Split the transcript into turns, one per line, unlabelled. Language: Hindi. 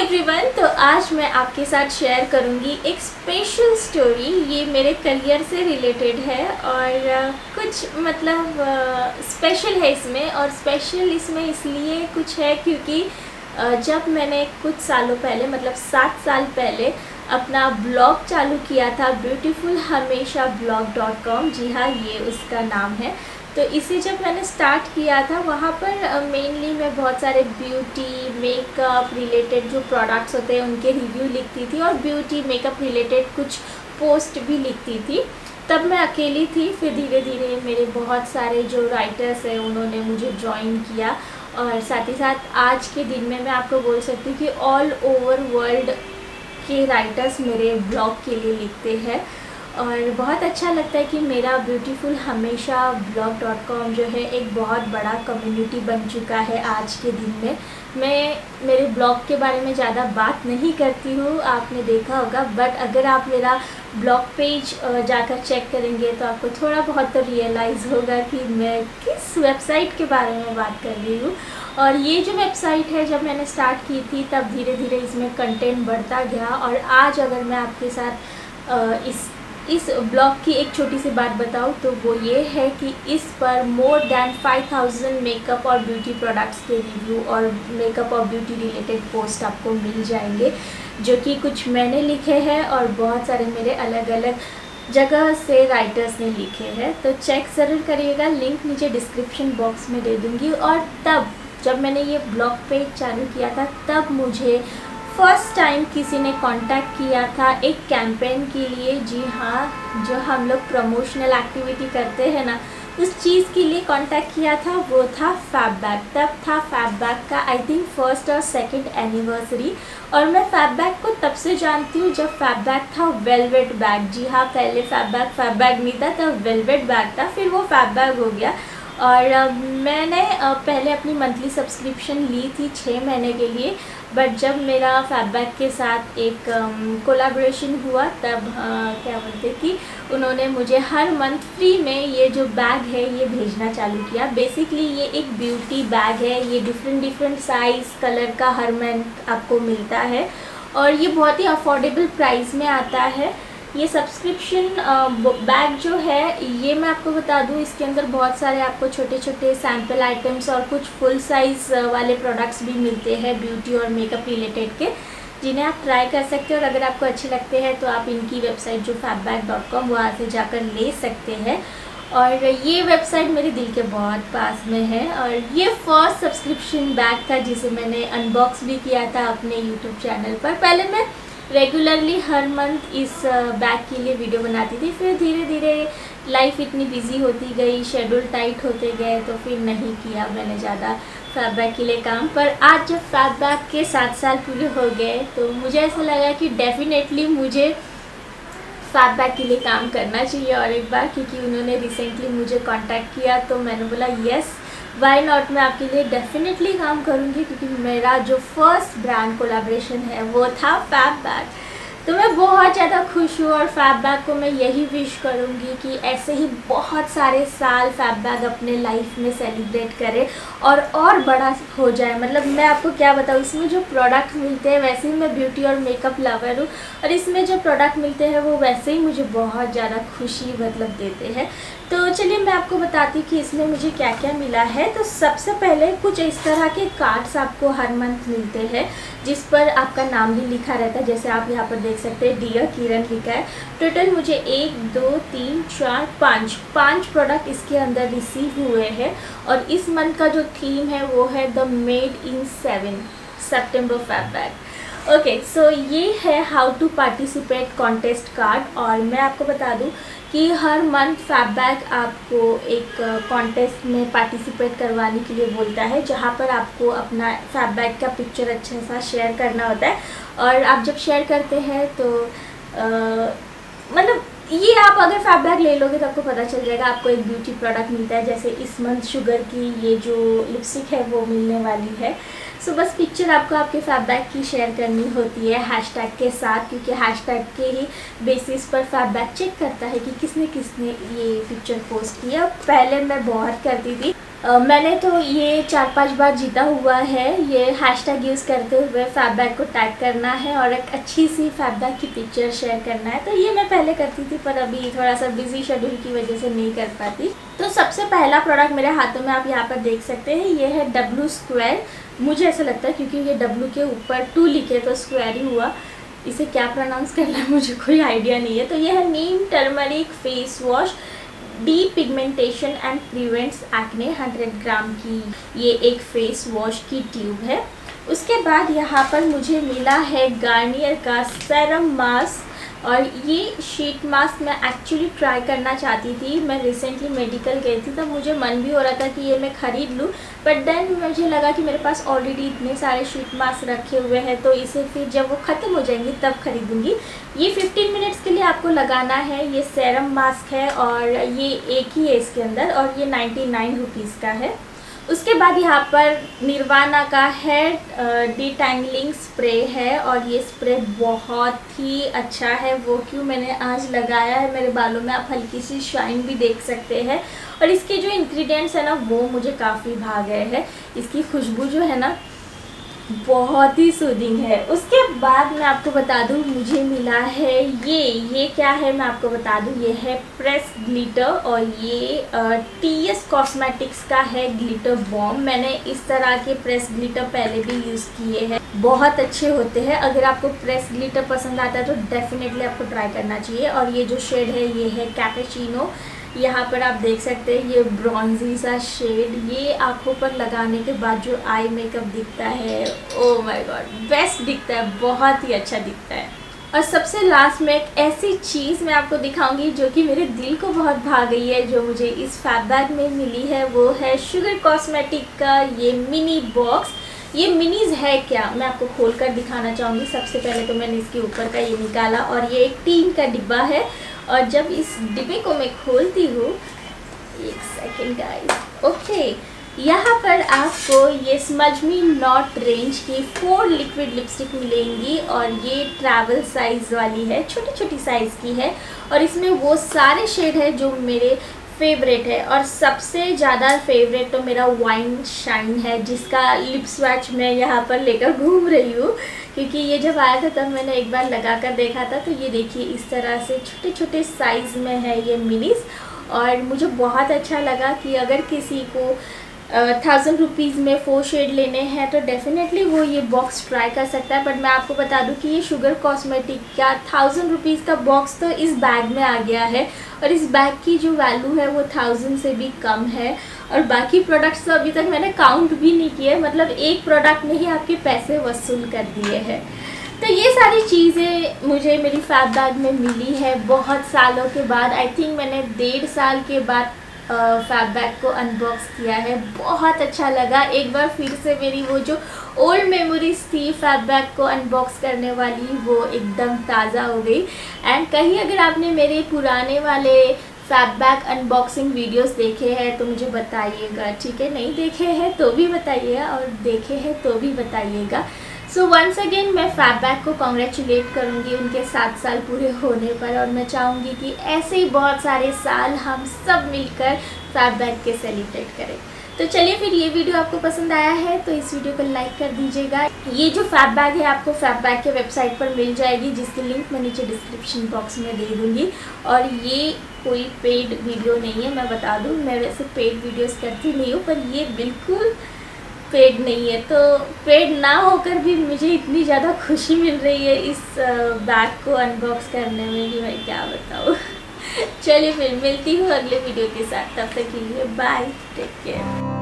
एवरीवन, तो आज मैं आपके साथ शेयर करूंगी एक स्पेशल स्टोरी। ये मेरे करियर से रिलेटेड है और कुछ मतलब स्पेशल है इसमें। और स्पेशल इसमें इसलिए कुछ है क्योंकि जब मैंने कुछ सालों पहले मतलब 7 साल पहले अपना ब्लॉग चालू किया था beautifulhameshablog.com। जी हाँ, ये उसका नाम है। तो इसे जब मैंने स्टार्ट किया था वहाँ पर मेनली मैं बहुत सारे ब्यूटी मेकअप रिलेटेड जो प्रोडक्ट्स होते हैं उनके रिव्यू लिखती थी और ब्यूटी मेकअप रिलेटेड कुछ पोस्ट भी लिखती थी। तब मैं अकेली थी। फिर धीरे धीरे मेरे बहुत सारे जो राइटर्स हैं उन्होंने मुझे ज्वाइन किया और साथ ही साथ आज के दिन में मैं आपको बोल सकती हूँ कि ऑल ओवर वर्ल्ड के राइटर्स मेरे ब्लॉग के लिए लिखते हैं। और बहुत अच्छा लगता है कि मेरा beautifulhameshablog.com जो है एक बहुत बड़ा कम्युनिटी बन चुका है आज के दिन में। मैं मेरे ब्लॉग के बारे में ज़्यादा बात नहीं करती हूँ, आपने देखा होगा, बट अगर आप मेरा ब्लॉग पेज जाकर चेक करेंगे तो आपको थोड़ा बहुत तो रियलाइज़ होगा कि मैं किस वेबसाइट के बारे में बात कर रही हूँ। और ये जो वेबसाइट है जब मैंने स्टार्ट की थी तब धीरे धीरे इसमें कंटेंट बढ़ता गया। और आज अगर मैं आपके साथ इस ब्लॉग की एक छोटी सी बात बताऊँ तो वो ये है कि इस पर मोर दैन 5000 मेकअप और ब्यूटी प्रोडक्ट्स के रिव्यू और मेकअप और ब्यूटी रिलेटेड पोस्ट आपको मिल जाएंगे, जो कि कुछ मैंने लिखे हैं और बहुत सारे मेरे अलग अलग जगह से राइटर्स ने लिखे हैं। तो चेक ज़रूर करिएगा, लिंक नीचे डिस्क्रिप्शन बॉक्स में दे दूँगी। और तब जब मैंने ये ब्लॉग पेज चालू किया था तब मुझे फर्स्ट टाइम किसी ने कांटेक्ट किया था एक कैंपेन के लिए। जी हाँ, जो हम लोग प्रमोशनल एक्टिविटी करते हैं ना, उस चीज़ के लिए कांटेक्ट किया था। वो था फैब बैग। तब था फैब बैग का आई थिंक 1st और 2nd एनिवर्सरी। और मैं फैब बैग को तब से जानती हूँ जब फैब बैग था वेलवेट बैग। जी हाँ, पहले फैब बैग नहीं था, तब वेलवेट बैग था, फिर वो फैब बैग हो गया। और मैंने पहले अपनी मंथली सब्सक्रिप्शन ली थी 6 महीने के लिए, बट जब मेरा फैब बैग के साथ एक कोलैबोरेशन हुआ तब क्या बोलते कि उन्होंने मुझे हर मंथ फ्री में ये जो बैग है ये भेजना चालू किया। बेसिकली ये एक ब्यूटी बैग है, ये डिफरेंट साइज़ कलर का हर मंथ आपको मिलता है और ये बहुत ही अफोर्डेबल प्राइस में आता है। ये सब्सक्रिप्शन बैग जो है ये मैं आपको बता दूँ, इसके अंदर बहुत सारे आपको छोटे छोटे सैम्पल आइटम्स और कुछ फुल साइज़ वाले प्रोडक्ट्स भी मिलते हैं ब्यूटी और मेकअप रिलेटेड के, जिन्हें आप ट्राई कर सकते हैं। और अगर आपको अच्छे लगते हैं तो आप इनकी वेबसाइट जो fabbag.com वहाँ से जाकर ले सकते हैं। और ये वेबसाइट मेरे दिल के बहुत पास में है। और ये फर्स्ट सब्सक्रिप्शन बैग था जिसे मैंने अनबॉक्स भी किया था अपने यूट्यूब चैनल पर। पहले मैं रेगुलरली हर मंथ इस बैग के लिए वीडियो बनाती थी, फिर धीरे धीरे लाइफ इतनी बिजी होती गई, शेड्यूल टाइट होते गए, तो फिर नहीं किया मैंने ज़्यादा फैब बैग के लिए काम। पर आज जब फैब बैग के 7 साल पूरे हो गए तो मुझे ऐसा लगा कि डेफिनेटली मुझे फैब बैग के लिए काम करना चाहिए और एक बार, क्योंकि उन्होंने रिसेंटली मुझे कांटेक्ट किया तो मैंने बोला येस वाई नॉट, मैं आपके लिए डेफिनेटली काम करूँगी, क्योंकि मेरा जो फर्स्ट ब्रांड कोलैबोरेशन है वो था फैब बैग। तो मैं बहुत ज़्यादा खुश हूँ और फैब बैग को मैं यही विश करूँगी कि ऐसे ही बहुत सारे साल फैब बैग अपने लाइफ में सेलिब्रेट करे और बड़ा हो जाए। मतलब मैं आपको क्या बताऊँ, इसमें जो प्रोडक्ट मिलते हैं, वैसे ही मैं ब्यूटी और मेकअप लवर हूँ और इसमें जो प्रोडक्ट मिलते हैं वो वैसे ही मुझे बहुत ज़्यादा खुशी मतलब देते हैं। तो चलिए मैं आपको बताती हूँ कि इसमें मुझे क्या क्या मिला है। तो सबसे पहले कुछ इस तरह के कार्ड्स आपको हर मंथ मिलते हैं जिस पर आपका नाम भी लिखा रहता है, जैसे आप यहाँ पर देख सकते हैं डियर किरण लिखा है। टोटल मुझे 1 2 3 4 5 प्रोडक्ट इसके अंदर रिसीव हुए हैं। और इस मंथ का जो थीम है वो है द मेड इन 7 सितंबर फैब बैग। ओके, सो ये है how to participate contest card. और मैं आपको बता दूं कि हर मंथ फैब बैग आपको एक कॉन्टेस्ट में पार्टिसिपेट करवाने के लिए बोलता है, जहां पर आपको अपना फैब बैग का पिक्चर अच्छा सा शेयर करना होता है। और आप जब शेयर करते हैं तो मतलब ये आप अगर फैब बैग ले लोगे तो आपको पता चल जाएगा, आपको एक ब्यूटी प्रोडक्ट मिलता है। जैसे इस मंथ शुगर की ये जो लिपस्टिक है वो मिलने वाली है। सो बस पिक्चर आपको आपके फैब बैग की शेयर करनी होती है हैशटैग के साथ, क्योंकि हैशटैग के ही बेसिस पर फैब बैग चेक करता है कि किसने किसने ये पिक्चर पोस्ट किया। पहले मैं बहुत करती थी मैंने तो ये 4-5 बार जीता हुआ है। ये हैशटैग यूज़ करते हुए फैब बैग को टैग करना है और एक अच्छी सी फैब बैग की पिक्चर शेयर करना है। तो ये मैं पहले करती थी पर अभी थोड़ा सा बिजी शेड्यूल की वजह से नहीं कर पाती। तो सबसे पहला प्रोडक्ट मेरे हाथों में आप यहाँ पर देख सकते हैं, ये है W²। मुझे ऐसा लगता है क्योंकि ये W के ऊपर 2 लिखे तो स्क्वायर ही हुआ। इसे क्या प्रोनाउंस करना है मुझे कोई आइडिया नहीं है। तो ये है neem turmeric face wash, depigmentation and prevents acne. 100 gram की ये एक फेस वॉश की ट्यूब है। उसके बाद यहाँ पर मुझे मिला है गार्नियर का सेरम मास्क, और ये शीट मास्क मैं एक्चुअली ट्राई करना चाहती थी। मैं रिसेंटली मेडिकल गई थी तब मुझे मन भी हो रहा था कि ये मैं ख़रीद लूँ, बट देन मुझे लगा कि मेरे पास ऑलरेडी इतने सारे शीट मास्क रखे हुए हैं तो इसे फिर जब वो ख़त्म हो जाएंगी तब खरीदूँगी। ये 15 मिनट्स के लिए आपको लगाना है। ये सेरम मास्क है और ये एक ही है इसके अंदर, और ये 99 रुपीज़ का है। उसके बाद यहाँ पर निर्वाणा का हेयर डिटैंगलिंग स्प्रे है, और ये स्प्रे बहुत ही अच्छा है। वो क्यों मैंने आज लगाया है मेरे बालों में, आप हल्की सी शाइन भी देख सकते हैं। और इसके जो इंग्रेडिएंट्स है ना वो मुझे काफ़ी भा गए हैं। इसकी खुशबू जो है ना बहुत ही सूदिंग है। उसके बाद मैं आपको बता दूं मुझे मिला है ये क्या है मैं आपको बता दूं, ये है प्रेस ग्लिटर, और ये TS कॉस्मेटिक्स का है ग्लिटर बॉम्ब। मैंने इस तरह के प्रेस ग्लिटर पहले भी यूज़ किए हैं, बहुत अच्छे होते हैं। अगर आपको प्रेस ग्लिटर पसंद आता है तो डेफिनेटली आपको ट्राई करना चाहिए। और ये जो शेड है ये है कैपेचिनो। यहाँ पर आप देख सकते हैं ये ब्रॉन्जी सा शेड, ये आँखों पर लगाने के बाद जो आई मेकअप दिखता है, ओह माय गॉड बेस्ट दिखता है, बहुत ही अच्छा दिखता है। और सबसे लास्ट में एक ऐसी चीज़ मैं आपको दिखाऊंगी जो कि मेरे दिल को बहुत भा गई है, जो मुझे इस फैब बैग में मिली है। वो है शुगर कॉस्मेटिक का ये मिनी बॉक्स। ये मिनीज़ है क्या मैं आपको खोलकर दिखाना चाहूँगी। सबसे पहले तो मैंने इसके ऊपर का ये निकाला, और ये एक टीन का डिब्बा है। और जब इस डिब्बे को मैं खोलती हूँ, एक सेकेंड गाइस, ओके, यहाँ पर आपको ये स्मज मी नॉट रेंज की 4 लिक्विड लिपस्टिक मिलेंगी, और ये ट्रैवल साइज़ वाली है, छोटी छोटी साइज़ की है। और इसमें वो सारे शेड है जो मेरे फेवरेट है, और सबसे ज़्यादा फेवरेट तो मेरा वाइन शाइन है, जिसका लिप स्वैच मैं यहाँ पर लेकर घूम रही हूँ। क्योंकि ये जब आया था तब मैंने एक बार लगा कर देखा था। तो ये देखिए इस तरह से छोटे छोटे साइज़ में है ये मिनीज़, और मुझे बहुत अच्छा लगा कि अगर किसी को 1000 रुपीज़ में 4 शेड लेने हैं तो डेफिनेटली वो ये बॉक्स ट्राई कर सकता है। बट मैं आपको बता दूं कि ये शुगर कॉस्मेटिक का 1000 रुपीज़ का बॉक्स तो इस बैग में आ गया है, और इस बैग की जो वैल्यू है वो 1000 से भी कम है। और बाकी प्रोडक्ट्स तो अभी तक मैंने काउंट भी नहीं किए, मतलब एक प्रोडक्ट ने ही आपके पैसे वसूल कर दिए हैं। तो ये सारी चीज़ें मुझे मेरी फैब बैग में मिली है बहुत सालों के बाद। आई थिंक मैंने 1.5 साल के बाद फैब बैग को अनबॉक्स किया है, बहुत अच्छा लगा। एक बार फिर से मेरी वो जो ओल्ड मेमोरीज थी फैब बैग को अनबॉक्स करने वाली, वो एकदम ताज़ा हो गई। एंड कहीं अगर आपने मेरे पुराने वाले फैब बैग अनबॉक्सिंग वीडियोस देखे हैं तो मुझे बताइएगा, ठीक है? नहीं देखे हैं तो भी बताइएगा, और देखे हैं तो भी बताइएगा। सो वंस अगेन मैं फैब बैग को कॉन्ग्रेचुलेट करूँगी उनके 7 साल पूरे होने पर, और मैं चाहूँगी कि ऐसे ही बहुत सारे साल हम सब मिलकर फैब बैग के सेलिब्रेट करें। तो चलिए, फिर ये वीडियो आपको पसंद आया है तो इस वीडियो को लाइक कर दीजिएगा। ये जो फैब बैग है आपको फैब बैग के वेबसाइट पर मिल जाएगी, जिसकी लिंक मैं नीचे डिस्क्रिप्शन बॉक्स में दे दूँगी। और ये कोई पेड वीडियो नहीं है, मैं बता दूँ, मैं वैसे पेड वीडियोज़ करती नहीं हूँ, पर ये बिल्कुल पेड नहीं है। तो पेड ना होकर भी मुझे इतनी ज़्यादा खुशी मिल रही है इस बैग को अनबॉक्स करने में कि मैं क्या बताऊँ। चलिए फिर मिलती हूँ अगले वीडियो के साथ, तब तक के लिए बाय, टेक केयर।